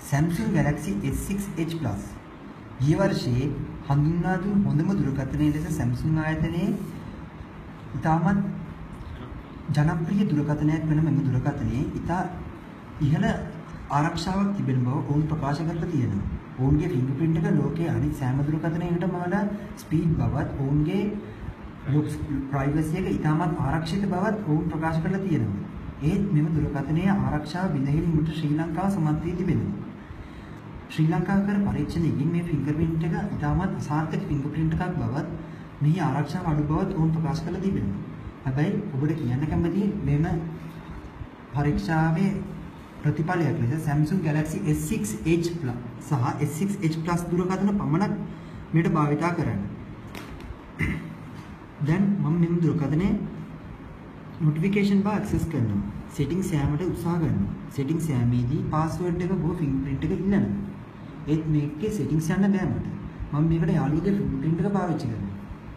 Samsung Galaxy S6 Edge Plus ගිය වර්ෂයේ හඳුන්වා දුන් හොඳම දුරකථනයේ ලෙස Samsung ආයතනයේ ඉතාමත් ජනප්‍රිය දුරකථනයක් වන මෙම දුරකථනයේ ඉතා ඉහළ ආරක්ෂාවක් තිබෙන බව ඔවුන් ප්‍රකාශ කරලා තියෙනවා. ඔවුන්ගේ ෆින්ගර්ප්‍රින්ට් එක ලෝකයේ අනිත් සෑම දුරකථනයකටම වඩා ස්පීඩ් බවත් ඔවුන්ගේ ප්‍රයිවසි එක ඉතාමත් ආරක්ෂිත බවත් ඔවුන් ප්‍රකාශ කරලා තියෙනවා. ඒත් මෙම දුරකථනයේ ආරක්ෂාව බිඳහිරීමට ශ්‍රී ලංකාව සමත් වී තිබෙනවා. ශ්‍රී ලංකාව කර පරීක්ෂණයකින් මේ ෆින්ගර්ප්‍රින්ට් එක ඉතාමත් අසාර්ථක ෆින්ගර්ප්‍රින්ට් එකක් බවත් මෙහි ආරක්ෂාව අඩු බවත් ඔවුන් ප්‍රකාශ කරලා තිබෙනවා. හැබැයි ඔබට කියන්න කැමති මෙම පරීක්ෂාවේ ප්‍රතිඵලයක් ලෙස Samsung Galaxy S6 Edge Plus සහ S6 Edge Plus දුරකථන පමණක් මේට භාවිතා කරන්න. දැන් මම මෙම දුරකථනයේ notification bar access කරනවා. settings යෑමට උත්සාහ කරනවා. settings යෑමේදී password එක බෝ fingerprint එක ඉල්ලනවා. ඒත් මේකේ settings යන්න බෑ මට. මම මේකට යාළුවගේ fingerprint එක පාවිච්චි කරනවා.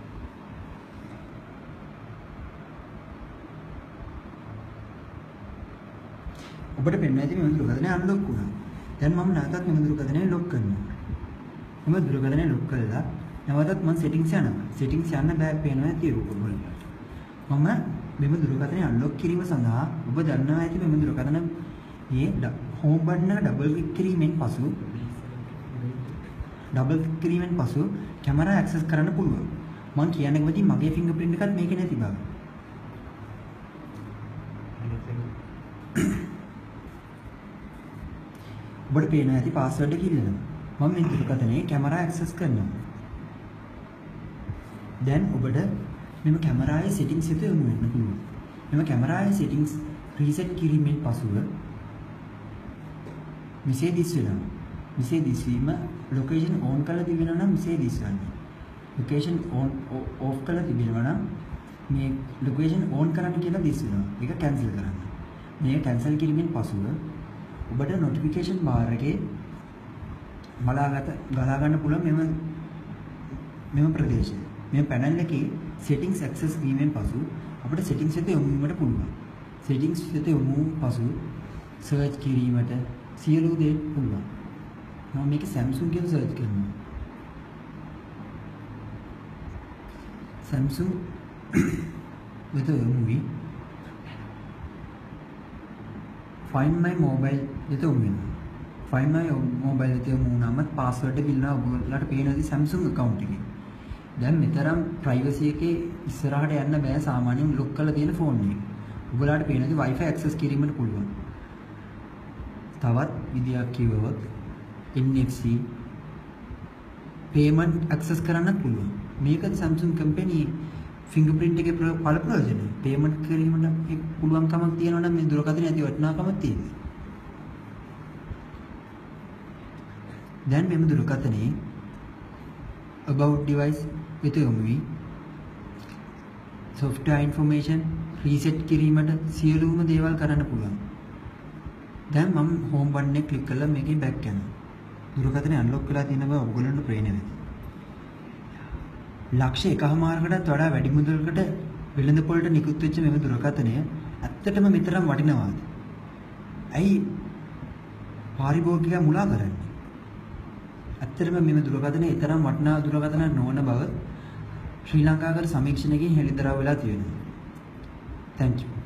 ඔබට පෙන්වන්න ඇති මෙම දුරකථනය අන්ලොක් වුණා. දැන් මම නැවතත් මෙම දුරකථනය ලොක් කරනවා. මෙම දුරකථනය ලොක් කළා නැවතත් මම settings යනවා. settings යන්න බෑ පේනවා ඇති ඔයගොල්ලන්ට. මම මෙම දුරකථනය අන්ලොක් කිරීම සඳහා ඔබ දන්නවා ඇති මෙම දුරකථන මේ home button එක double click කිරීමෙන් පසු කැමරා access කරන්න පුළුවන්. මම කියන්නේ කොහොමද මගේ fingerprint එකත් මේකේ නැති බව. ඔබට පේනවා ඇති password එක ඉල්ලනවා. මම මේ දුරකථනයේ කැමරා access කරනවා. දැන් ඔබට මෙම කැමරාවේ settings එක යොමු වෙන්න පුළුවන්. මෙම කැමරාවේ settings reset කිරීමෙන් පසුව මෙසේ දිස්වෙනවා. මෙසේ දිස්වීම location on කරලා තිබෙනවා නම් මෙසේ දිස්වන්නේ. location on off කරලා තිබෙනවා නම් මේ location on කරන්න කියලා දිස්වෙනවා. ඒක cancel කරන්න. මේ cancel කිරීමෙන් පසුව ඔබට notification bar එකේ ගලා ගන්න පුළුවන් මෙම ප්‍රදේශය. මේ panel එකේ settings access වීමෙන් පසු අපිට settings එක යොමු වීමට පුළුවන්. settings එක යොමු පසු search කිරීමට සියලු දේ පුළුවන්. මම මේක Samsung කියලා search කරනවා. Samsung වෙත යොමු වී find my mobile වෙත යොමු වෙනවා. find my mobile වෙත යොමු වුණාම password එක ඉල්ලනවා ඔයගොල්ලන්ට පේනවාද Samsung account එකේ. දැන් මෙතරම් privacy එකේ ඉස්සරහට යන්න බෑ සාමාන්‍යයෙන් lock කරලා තියෙන phone එක. ඔයගොල්ලන්ට පේනවාද Wi-Fi access කිරීමට පුළුවන්. තවත් විදියක් කිව්වොත් NFC payment access කරන්නත් පුළුවන්. මේකද Samsung company fingerprint එකේ ප්‍රයෝජනය. payment කිරීමට පුළුවන්කමක් තියෙනවා නම් මේ දුරකථනයේ ඇති වටිනාකමක් තියෙනවා. දැන් මෙම දුරකථනයේ about device වෙත යොමු වී software information reset කිරීමට සියලුම දේවල් කරන්න පුළුවන්. දැන් මම home button එක click කරලා මේකේ back යනවා. දුරකථනය unlock කරලා තියෙන බව ඔයගොල්ලන්ට පේන්නේ නැති. ලක්ෂ 1.5කටත් වඩා වැඩි මුදලකට වෙළඳපොළට නිකුත් වෙච්ච මෙම දුරකථනය ඇත්තටම මෙතරම් වටිනවාද? ඇයි පාරිභෝගිකයා මුලා කරන්නේ? ඇත්තටම මෙම දුරකථනය ඊතරම් වටිනා දුරකථනයක් නොවන බව ශ්‍රී ලංකාවේ සමීක්ෂණයකින් හෙළිදරව් වෙලා තියෙනවා. Thank you.